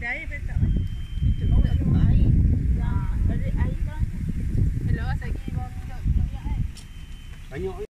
ada air petak kan? Itu tak ada air. Yang ada air kan? Hello, saya pergi bawa minyak air. Banyak